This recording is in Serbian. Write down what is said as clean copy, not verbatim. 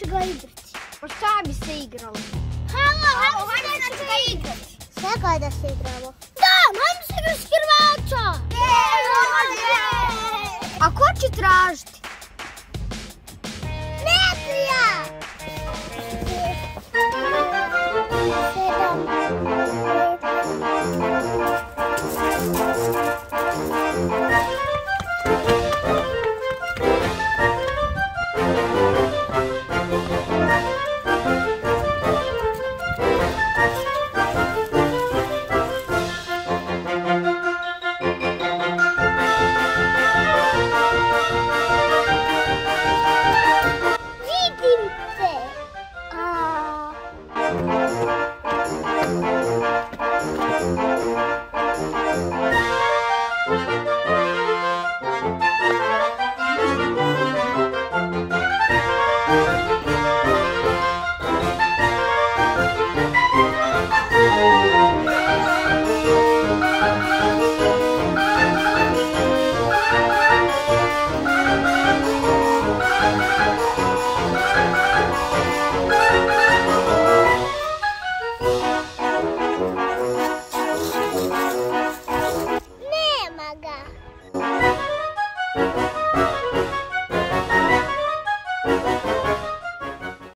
neću ga igrati. Pa šta bi se igralo? Hajmo se ga igrati. Čekaj da se igramo. Da, hajmo se ga skrivača. A ko će tražiti?